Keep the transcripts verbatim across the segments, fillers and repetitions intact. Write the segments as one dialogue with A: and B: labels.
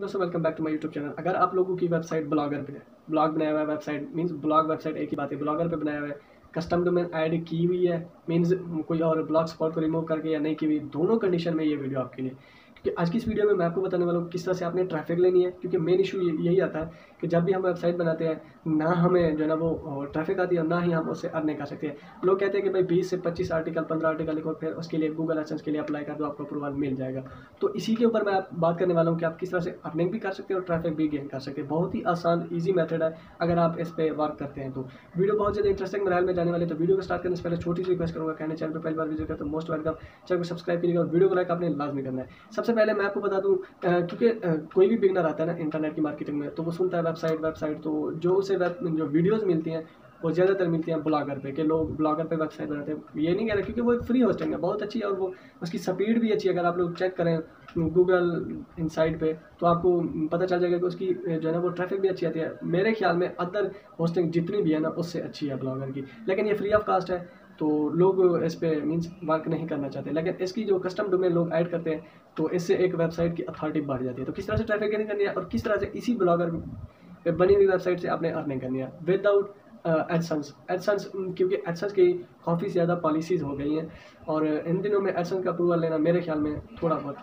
A: दोस्तों welcome back to my YouTube channel. अगर आप लोगों की वेबसाइट ब्लॉगर पे है, ब्लॉग बनाया हुआ है, वेबसाइट मींस ब्लॉग वेबसाइट एक ही बात है, ब्लॉगर पे बनाया हुआ है, कस्टम डोमेन ऐड की हुई है मींस कोई और ब्लॉग स्पॉट को रिमूव करके या नहीं की हुई, दोनों कंडीशन में ये वीडियो आपके लिए। क्योंकि आज की इस वीडियो में मैं आपको बताने वाला हूँ किस तरह से आपने ट्रैफिक लेनी है। क्योंकि मेन इशू यही आता है कि जब भी हम वेबसाइट बनाते हैं ना हमें जो है ना वो ट्रैफिक आती है, ना ही हम उससे अर्निंग कर सकते हैं। लोग कहते हैं कि भाई बीस से पच्चीस आर्टिकल पंद्रह आर्टिकल लिखो, फिर उसके लिए गूगल एडसेंस के लिए अप्लाई कर दो, आपको अप्रूवल मिल जाएगा। तो इसी के ऊपर मैं आप बात करने वाला हूँ कि आप किस तरह से अर्निंग भी कर सकते हैं और ट्रैफिक भी गेन कर सकते हैं। बहुत ही आसान ईजी मेथड है अगर आप इस पर वर्क करते हैं तो। वीडियो बहुत ज़्यादा इंटरेस्टिंग मरहल में जाने वाले, तो वीडियो को स्टार्ट करने से पहले छोटी सी रिक्वेस्ट करूँगा, कहने चैनल पर पहली बार विजिट करते हो मोस्ट वेलकम, चैनल को सब्सक्राइब करिएगा और वीडियो को लाइक आपने लाजमी करना है। सबसे पहले मैं आपको बता दूँ, क्योंकि कोई भी बिगनर आता है ना इंटरनेट की मार्केटिंग में, तो वो सुनता है वेबसाइट वेबसाइट तो जो उसे वेब जो वीडियोज़ मिलती हैं वो ज़्यादातर मिलती हैं ब्लॉगर पे, कि लोग ब्लॉगर पे वेबसाइट बनाते हैं। ये नहीं कह रहे, क्योंकि वो फ्री होस्टिंग है, बहुत अच्छी है और वो उसकी स्पीड भी अच्छी है। अगर आप लोग चेक करें गूगल इनसाइड पे तो आपको पता चल जाएगा कि उसकी जो है ना वो ट्रैफिक भी अच्छी आती है। मेरे ख्याल में अदर होस्टिंग जितनी भी है ना उससे अच्छी है ब्लॉगर की, लेकिन ये फ्री ऑफ कास्ट है तो लोग इस पर मीन्स वर्क नहीं करना चाहते। लेकिन इसकी जो कस्टम डोमेन लोग ऐड करते हैं तो इससे एक वेबसाइट की अथॉरिटी बढ़ जाती है। तो किस तरह से ट्रैफिक गेन करनी है और किस तरह से इसी ब्लॉगर पे बनी हुई वेबसाइट से आपने अर्निंग करनी है विदाउट एडसेंस। एडसेंस क्योंकि एडसेंस की काफ़ी ज़्यादा पॉलिसीज़ हो गई हैं और इन दिनों में एडसेंस का अप्रूवल लेना मेरे ख्याल में थोड़ा बहुत,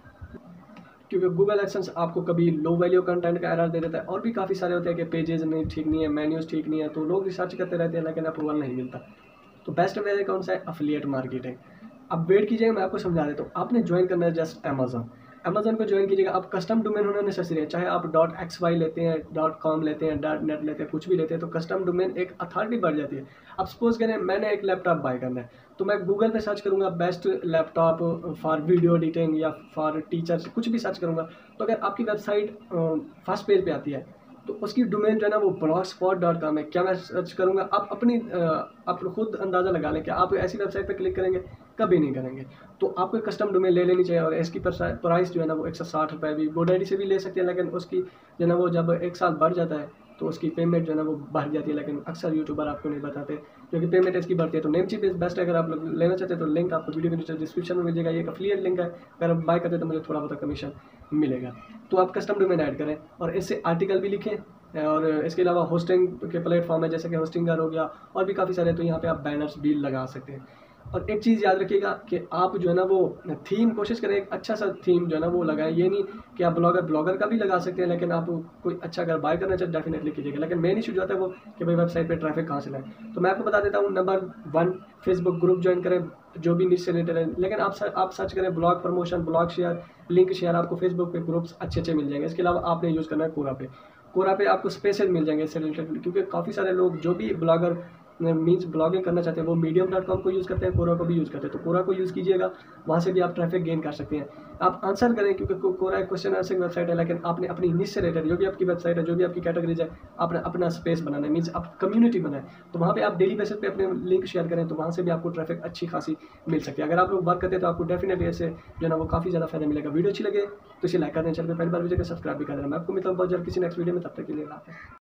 A: क्योंकि गूगल एडसेंस आपको कभी लो वैल्यू कंटेंट का एरर दे देता है और भी काफ़ी सारे होते हैं कि पेजेस नहीं ठीक नहीं है, मेन्यूज़ ठीक नहीं है, तो लोग रिसर्च करते रहते हैं लेकिन अप्रूवल नहीं मिलता। तो बेस्ट वे कौन सा है? Affiliate marketing. अब वेट कीजिएगा, मैं आपको समझा देता हूँ। आपने ज्वाइन करना है जस्ट अमेजन। अमेजन को ज्वाइन कीजिएगा। आप कस्टम डोमेन होना नेसेसरी है, चाहे आप डॉट एक्स वाई लेते हैं, डॉट कॉम लेते हैं, डॉट नेट लेते हैं, कुछ भी लेते हैं, तो कस्टम डोमेन एक अथॉरिटी बढ़ जाती है। अब सपोज करें मैंने एक लैपटॉप बाय करना है तो मैं गूगल पे सर्च करूँगा best laptop for video editing या फॉर टीचर्स, कुछ भी सर्च करूँगा। तो अगर आपकी वेबसाइट फर्स्ट पेज पे आती है तो उसकी डोमेन जो है ना वो ब्लॉग स्पॉट डॉट कॉम है। क्या मैं सर्च करूँगा? आप अपनी आप खुद अंदाज़ा लगा लें कि आप ऐसी वेबसाइट पे क्लिक करेंगे, कभी नहीं करेंगे। तो आपको कस्टम डोमेन ले लेनी चाहिए और इसकी प्राइस जो है ना वो एक सौ साठ रुपये भी गोडैडी से भी ले सकते हैं, लेकिन उसकी जो है ना वो जब एक साल बढ़ जाता है तो उसकी पेमेंट जो है ना वो बढ़ जाती है। लेकिन अक्सर यूट्यूबर आपको नहीं बताते क्योंकि पेमेंट इसकी बढ़ती है। तो नेमचीप इज बेस्ट है। अगर आप लोग लेना चाहते हैं तो लिंक आपको वीडियो के नीचे डिस्क्रिप्शन में मिल जाएगा। ये एक एफिलिएट लिंक है, अगर आप बाय करते हैं तो मुझे थोड़ा बहुत कमीशन मिलेगा। तो आप कस्टम डोमेन ऐड करें और इससे आर्टिकल भी लिखें। और इसके अलावा होस्टिंग के प्लेटफॉर्म है जैसे कि होस्टिंगर हो गया और भी काफ़ी सारे, तो यहाँ पे आप बैनर्स भी लगा सकते हैं। और एक चीज़ याद रखिएगा कि आप जो है ना वो थीम कोशिश करें एक अच्छा सा थीम जो है ना वो लगाएं। ये नहीं कि आप ब्लॉगर ब्लॉगर का भी लगा सकते हैं, लेकिन आप कोई अच्छा अगर बाय करना चाहते डेफिनेटली कीजिएगा। लेकिन मेन इशू जो आता है वो कि भाई वेबसाइट पे ट्रैफिक कहाँ से लाएं। तो मैं आपको बता देता हूँ, number one Facebook group join करें जो भी निश से रिलेटेड है। लेकिन आप सर, आप सर्च करें blog promotion, blog share, link share, आपको फेसबुक पे ग्रुप्स अच्छे अच्छे मिल जाएंगे। इसके अलावा आपने यूज़ करना है कोरा पे। कोरा पे आपको स्पेसेस मिल जाएंगे इससे रिलेटेड, क्योंकि काफ़ी सारे लोग जो भी ब्लॉगर मीन्स ब्लॉगिंग करना चाहते हैं वो मीडियम डॉट कॉम को यूज़ करते हैं, कोरा को भी यूज़ करते हैं। तो कोरा को यूज़ कीजिएगा, वहाँ से भी आप ट्रैफिक गेन कर सकते हैं। आप आंसर करें क्योंकि कोरा एक क्वेश्चन आंसरिंग वेबसाइट है, लेकिन आपने अपनी निश से रिलेटेड जो भी आपकी वेबसाइट है, जो भी आपकी कैटेगरीज है, आपने अपना स्पेस बनाना है, मीन्स आप कम्युनिटी बनाए। तो वहाँ पे आप डेली बेसिस पे अपने लिंक शेयर करें तो वहाँ से भी आपको ट्रैफिक अच्छी खासी मिल सकती है। अगर आप लोग वर्क करते हैं तो आपको डेफिनेटली ऐसे जो है ना वो काफ़ी ज़्यादा फायदा मिलेगा। वीडियो अच्छी लगे तो इसे लाइक कर दें, चैनल पर पहली बार वीडियो को सब्सक्राइब भी कर देना। मैं आपको मिलता हूँ बहुत जल्द किसी नेक्स्ट वीडियो में, तब तक के लिए।